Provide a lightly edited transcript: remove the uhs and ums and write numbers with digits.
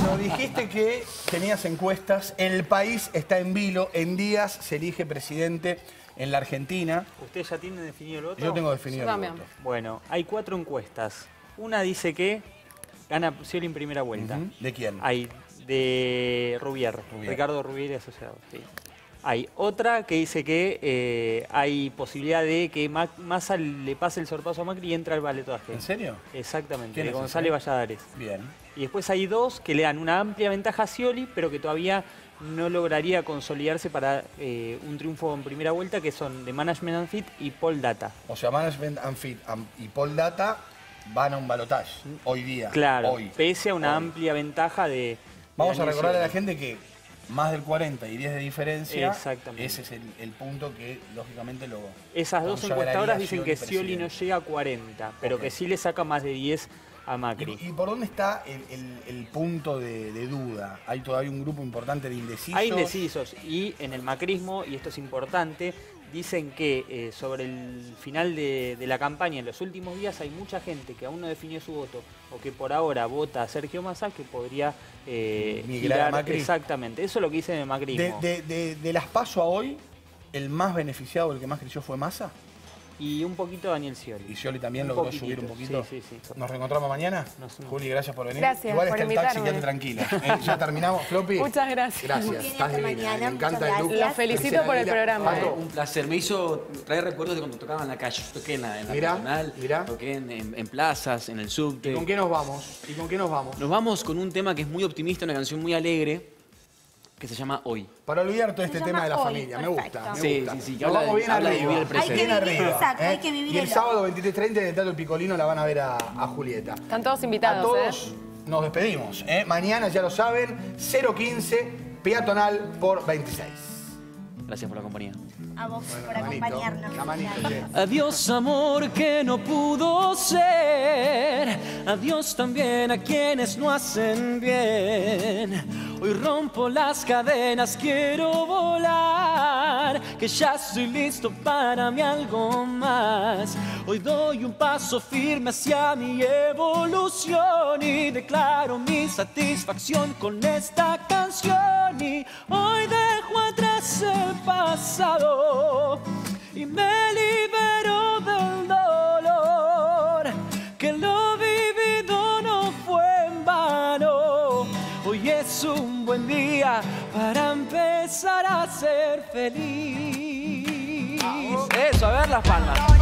Bueno, dijiste que tenías encuestas. El país está en vilo. En días se elige presidente en la Argentina. ¿Usted ya tiene definido el voto? Yo tengo definido el voto. Bueno, hay 4 encuestas. Una dice que gana Scioli en primera vuelta. ¿De quién? Hay de Rubier. Ricardo Rubier y asociado. Sí. Hay otra que dice que hay posibilidad de que Massa le pase el sorpaso a Macri y entra al baletoaje. ¿En serio? Exactamente, ¿Quién de es González ese? Valladares. Bien. Y después hay 2 que le dan una amplia ventaja a Scioli, pero que todavía no lograría consolidarse para un triunfo en primera vuelta, que son de Management and Fit y Paul Data. O sea, Management and Fit y Paul Data van a un balotaje hoy día. Claro, hoy. pese a una amplia ventaja de... Vamos a Daniel recordarle a la Scioli. gente que más del 40 y 10 de diferencia, Exactamente. ese es el punto que lógicamente lo... Esas 2 encuestadoras dicen que Scioli no presidente. llega a 40, pero que sí le saca más de 10 a Macri. ¿Y por dónde está el punto de duda? ¿Hay todavía un grupo importante de indecisos? Hay indecisos y en el macrismo, y esto es importante, dicen que sobre el final de la campaña, en los últimos días, hay mucha gente que aún no definió su voto o que por ahora vota a Sergio Massa que podría migrar a Macri. Exactamente, eso es lo que dicen en el macrismo. De las PASO a hoy, ¿el más beneficiado, el que más creció fue Massa? Y un poquito Daniel Scioli. ¿Y Scioli también logró subir un poquito? Sí, sí, sí. ¿Nos reencontramos mañana? Nos vemos. Juli, gracias por venir. Gracias Igual por está el taxi, invitarme. quédate tranquila. Ya terminamos, Floppy. Muchas gracias. Gracias, estás divina. mañana, Me encanta muchas el look. Los felicito por el programa. Pato, Un placer, me hizo traer recuerdos de cuando tocaba en la calle. Yo toqué en la Nacional, toqué en plazas, en el subte. ¿Y con qué nos vamos? ¿Y con qué nos vamos? Nos vamos con un tema que es muy optimista, una canción muy alegre, que se llama Hoy. Para olvidar todo este Se tema de la llama Hoy, familia, perfecto. me gusta. Sí, gusta. sí, sí, que Nos habla vamos de- bien habla de arriba. vivir el presente. Hay que Bien vivir, arriba, exacto, hay ¿eh? que vivir Y el el sábado 23:30 en el Teatro Piccolino la van a ver a Julieta. Están todos A invitados, todos nos despedimos. Mañana, ya lo saben, 015, peatonal por 26. Gracias por la compañía. A vos por La manito, acompañarnos. la manito, che. Adiós amor que no pudo ser, adiós también a quienes no hacen bien. Hoy rompo las cadenas, quiero volar, que ya estoy listo para mí algo más. Hoy doy un paso firme hacia mi evolución y declaro mi satisfacción con esta canción. Y hoy dejo atrás el pasado y me libero del dolor, que lo vivido no fue en vano. Hoy es un buen día para empezar a ser feliz. Eso, a ver las palmas.